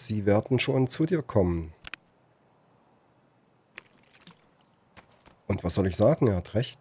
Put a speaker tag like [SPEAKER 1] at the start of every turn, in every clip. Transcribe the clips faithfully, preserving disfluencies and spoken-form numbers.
[SPEAKER 1] sie werden schon zu dir kommen. Und was soll ich sagen? Er hat recht.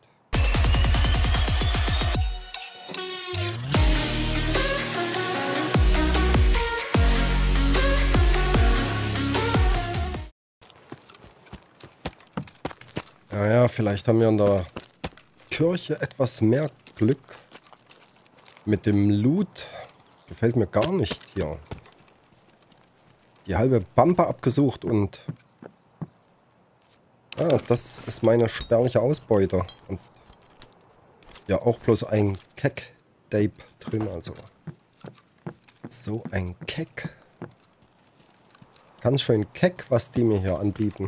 [SPEAKER 1] Naja, vielleicht haben wir in der Kirche etwas mehr Glück. Mit dem Loot gefällt mir gar nicht hier. Die halbe Pampe abgesucht und... Ah, das ist meine spärliche Ausbeute. Und ja, auch bloß ein Keck-Tape drin, also. So ein Keck. Ganz schön keck, was die mir hier anbieten.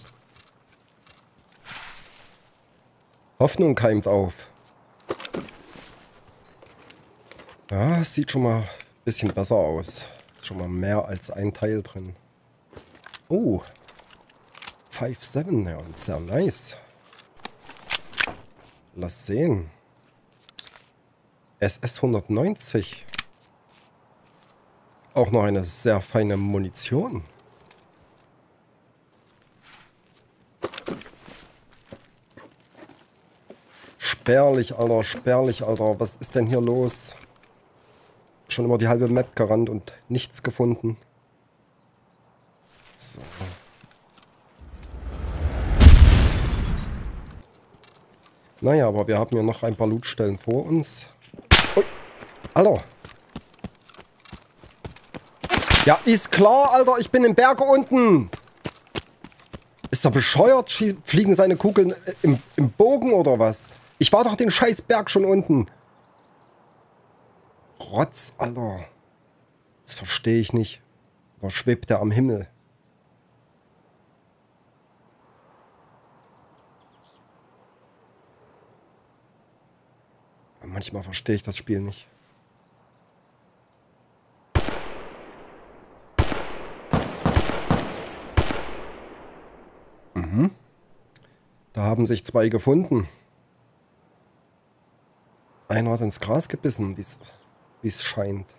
[SPEAKER 1] Hoffnung keimt auf. Ja, sieht schon mal ein bisschen besser aus. Schon mal mehr als ein Teil drin. Oh. fünf sieben, ja, sehr nice. Lass sehen. S S hundertneunzig. Auch noch eine sehr feine Munition. Spärlich, Alter, spärlich, Alter. Was ist denn hier los? Schon immer die halbe Map gerannt und nichts gefunden. So. Naja, aber wir haben ja noch ein paar Lootstellen vor uns. Ui, Alter. Ja, ist klar, Alter. Ich bin im Berg unten. Ist er bescheuert? Schieß, fliegen seine Kugeln im, im Bogen oder was? Ich war doch den scheiß Berg schon unten. Rotz, Alter. Das verstehe ich nicht. Oder schwebt der am Himmel? Manchmal verstehe ich das Spiel nicht. Mhm. Da haben sich zwei gefunden. Einer hat ins Gras gebissen, wie es scheint.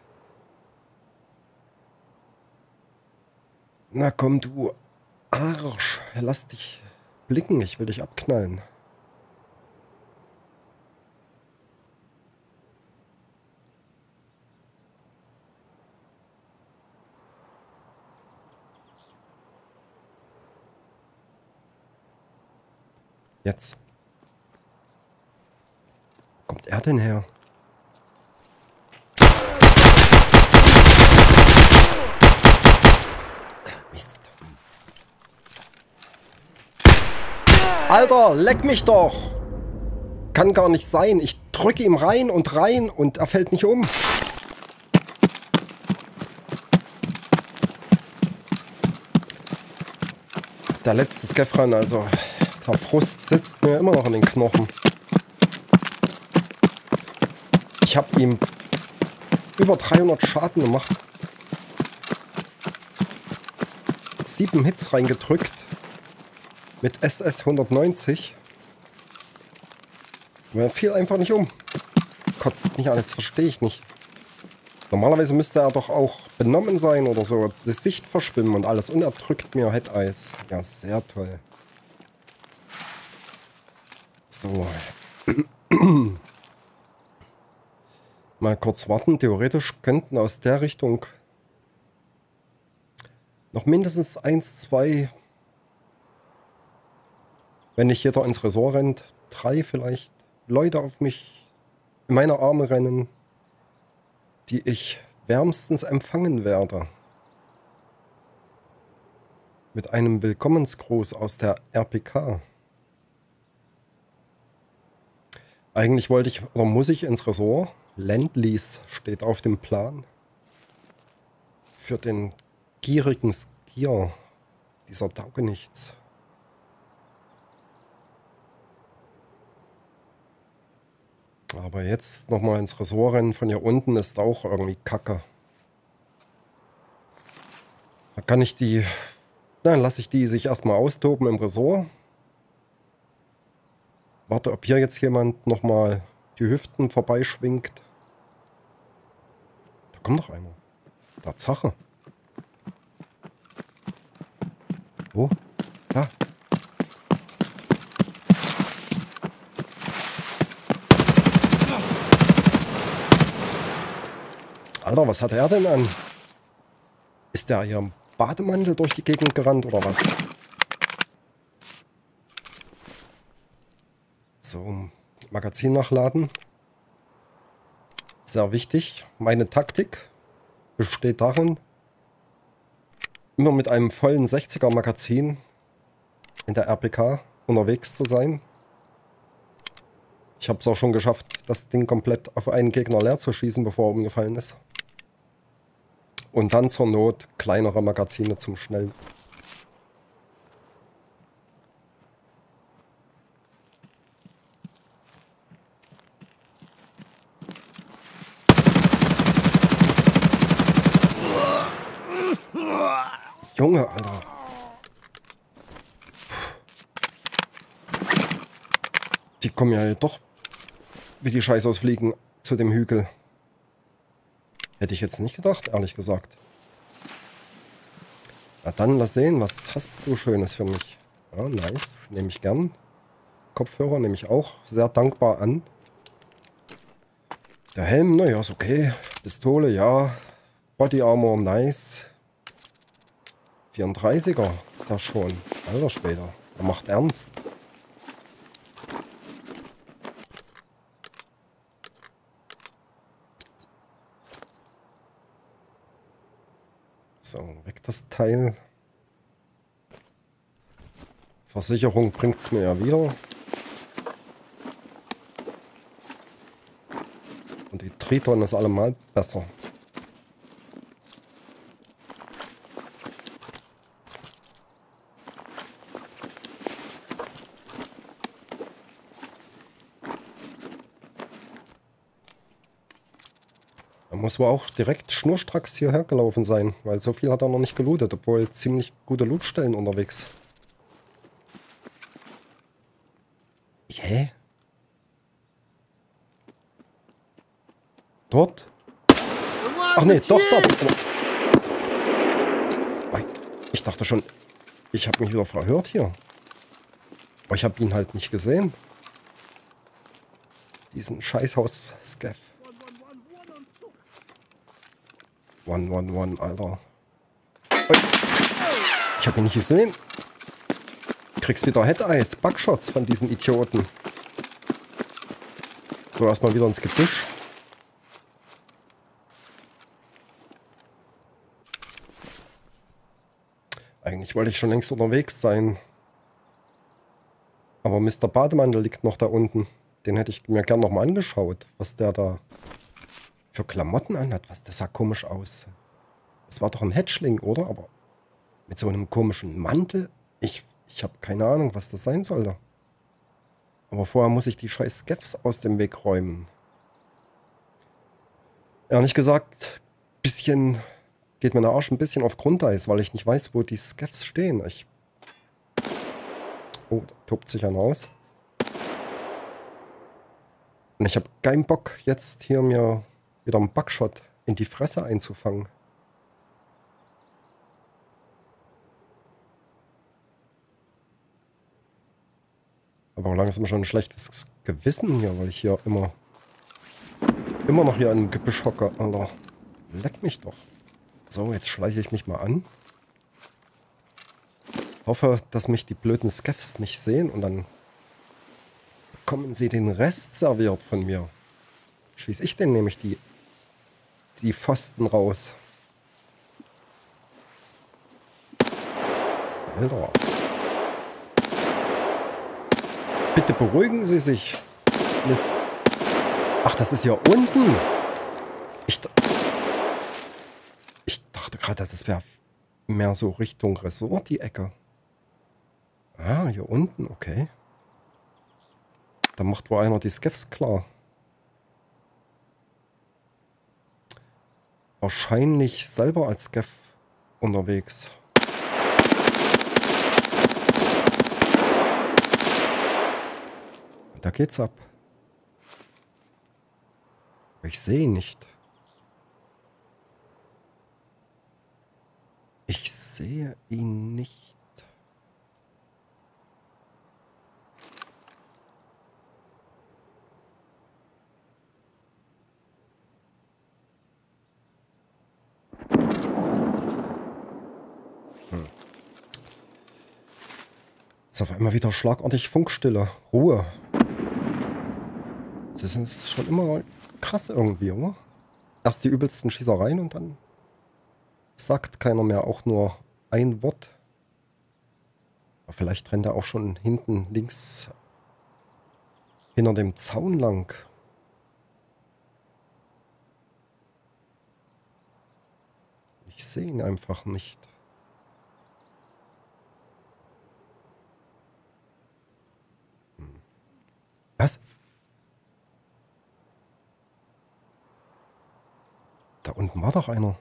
[SPEAKER 1] Na komm, du Arsch. Lass dich blicken, ich will dich abknallen. Jetzt. Wo kommt er denn her? Mist. Alter, leck mich doch! Kann gar nicht sein. Ich drücke ihm rein und rein und er fällt nicht um. Der letzte Skefran, also... Der Frust sitzt mir immer noch in den Knochen. Ich habe ihm über dreihundert Schaden gemacht. Sieben Hits reingedrückt. Mit S S hundertneunzig. Aber er fiel einfach nicht um. Kotzt mich an, das verstehe ich nicht. Normalerweise müsste er doch auch benommen sein oder so. Das Sicht verschwimmen und alles. Und er drückt mir Head-Eyes. Ja, sehr toll. So. Mal kurz warten. Theoretisch könnten aus der Richtung noch mindestens eins, zwei, wenn nicht jeder ins Ressort rennt, drei vielleicht Leute auf mich in meine Arme rennen, die ich wärmstens empfangen werde. Mit einem Willkommensgruß aus der R P K. Eigentlich wollte ich, oder muss ich ins Ressort. Lend-Lease steht auf dem Plan. Für den gierigen Skier. Dieser Taugenichts. Aber jetzt nochmal ins Ressort rennen von hier unten ist auch irgendwie kacke. Da kann ich die... Dann lasse ich die sich erstmal austoben im Ressort. Warte, ob hier jetzt jemand nochmal die Hüften vorbeischwingt. Da kommt noch einer. Tatsache. Wo? Da. Alter, was hat er denn an? Ist der hier im Bademantel durch die Gegend gerannt oder was? So, Magazin nachladen. Sehr wichtig. Meine Taktik besteht darin, immer mit einem vollen sechziger Magazin in der R P K unterwegs zu sein. Ich habe es auch schon geschafft, das Ding komplett auf einen Gegner leer zu schießen, bevor er umgefallen ist. Und dann zur Not kleinere Magazine zum Schnellen. Junge, Alter. Die kommen ja doch wie die Scheiße aus Fliegen zu dem Hügel. Hätte ich jetzt nicht gedacht, ehrlich gesagt. Na dann, lass sehen, was hast du Schönes für mich? Ja, nice, nehme ich gern. Kopfhörer nehme ich auch sehr dankbar an. Der Helm, naja, ist okay. Pistole, ja. Body Armor, nice. vierunddreißiger ist das schon. Alter Schwede, er macht ernst. So, weg das Teil. Versicherung bringt es mir ja wieder. Und die Triton ist allemal besser. Er muss wohl auch direkt schnurstracks hierher gelaufen sein, weil so viel hat er noch nicht gelootet, obwohl ziemlich gute Lootstellen unterwegs. Hä? Dort? Ach nee, doch, dort. Oh. Ich dachte schon, ich habe mich wieder verhört hier. Aber ich habe ihn halt nicht gesehen. Diesen Scheißhaus-Scav. One, one, one, Alter. Ich habe ihn nicht gesehen. Du kriegst wieder Head-Eyes, Bugshots von diesen Idioten. So, erstmal wieder ins Gebüsch. Eigentlich wollte ich schon längst unterwegs sein. Aber Mister Bademantel liegt noch da unten. Den hätte ich mir gern nochmal angeschaut, was der da für Klamotten anhat. Was, das sah komisch aus. Das war doch ein Hatchling, oder? Aber mit so einem komischen Mantel. Ich, ich habe keine Ahnung, was das sein sollte. Aber vorher muss ich die scheiß Scavs aus dem Weg räumen. Ehrlich gesagt, bisschen geht mir der Arsch ein bisschen auf Grundeis, weil ich nicht weiß, wo die Scavs stehen. Ich oh, da tobt sich einer aus. Und ich habe keinen Bock, jetzt hier mir wieder einen Bugshot in die Fresse einzufangen. Aber auch langsam schon ein schlechtes Gewissen hier, weil ich hier immer immer noch hier im Gebüsch hocke. Alter, leck mich doch. So, jetzt schleiche ich mich mal an. Hoffe, dass mich die blöden Scavs nicht sehen und dann bekommen sie den Rest serviert von mir. Schieß ich denn nämlich die, die Pfosten raus. Alter. Bitte beruhigen Sie sich. Mist. Ach, das ist hier unten. Ich, ich dachte gerade, das wäre mehr so Richtung Resort, die Ecke. Ah, hier unten, okay. Da macht wohl einer die Scavs klar. Wahrscheinlich selber als Scav unterwegs. Da geht's ab. Ich sehe ihn nicht. Ich sehe ihn nicht. Ist auf einmal wieder schlagartig Funkstille. Ruhe. Das ist schon immer krass irgendwie, oder? Erst die übelsten Schießereien und dann sagt keiner mehr auch nur ein Wort. Aber vielleicht rennt er auch schon hinten links hinter dem Zaun lang. Ich sehe ihn einfach nicht. Hm. Was? Da unten war doch einer.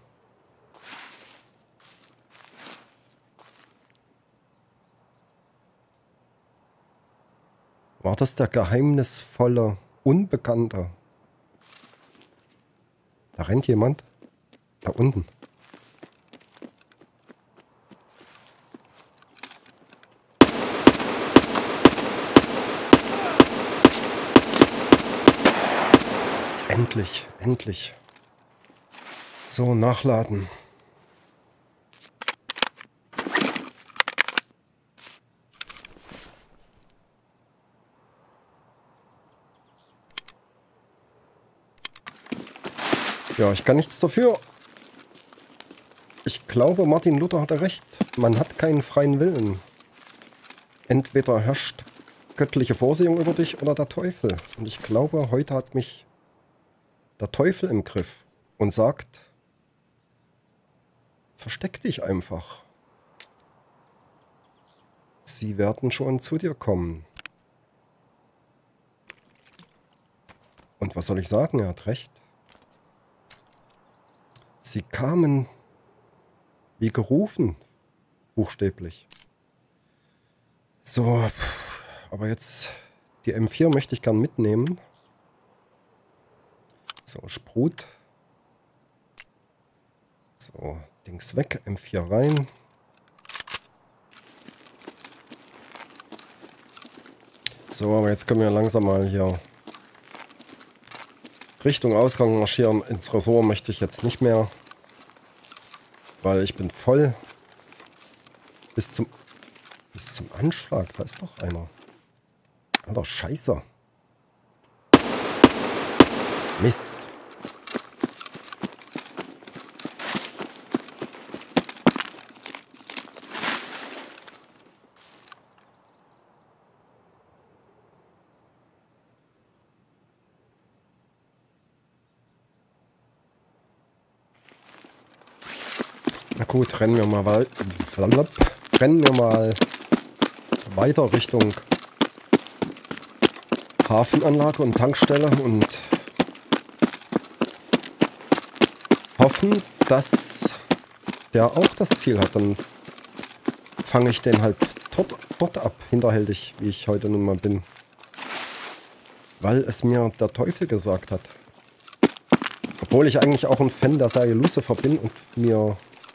[SPEAKER 1] War das der geheimnisvolle Unbekannte? Da rennt jemand. Da unten. Endlich, endlich. So, nachladen. Ja, ich kann nichts dafür. Ich glaube, Martin Luther hatte recht. Man hat keinen freien Willen. Entweder herrscht göttliche Vorsehung über dich oder der Teufel. Und ich glaube, heute hat mich der Teufel im Griff und sagt, versteck dich einfach. Sie werden schon zu dir kommen. Und was soll ich sagen? Er hat recht. Sie kamen wie gerufen, buchstäblich. So, aber jetzt die M vier möchte ich gern mitnehmen. So, Sprut. So, Dings weg, M vier rein. So, aber jetzt können wir langsam mal hier Richtung Ausgang marschieren. Ins Ressort möchte ich jetzt nicht mehr, weil ich bin voll bis zum bis zum Anschlag. Da ist doch einer. Alter, Scheiße. Mist. Na gut, rennen wir mal weit, rennen wir mal weiter Richtung Hafenanlage und Tankstelle und hoffen, dass der auch das Ziel hat. Dann fange ich den halt dort, dort ab, hinterhältig, wie ich heute nun mal bin. Weil es mir der Teufel gesagt hat. Obwohl ich eigentlich auch ein Fan der Serie Lucifer bin und mir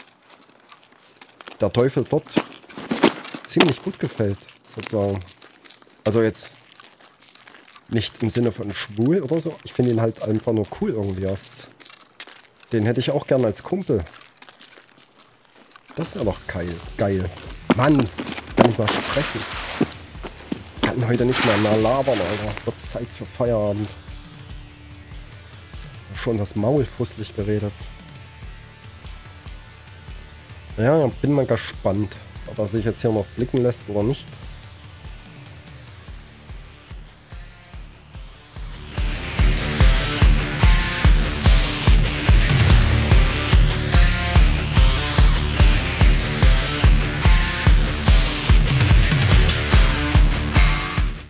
[SPEAKER 1] der Teufel dort ziemlich gut gefällt, sozusagen. Also jetzt nicht im Sinne von schwul oder so. Ich finde ihn halt einfach nur cool irgendwie. Den hätte ich auch gern als Kumpel. Das wäre doch geil. Geil. Mann, kann ich mal sprechen. Kann heute nicht mehr mehr labern, Alter. Wird Zeit für Feierabend. Schon das Maul fusselig geredet. Ja, bin mal gespannt, ob er sich jetzt hier noch blicken lässt oder nicht.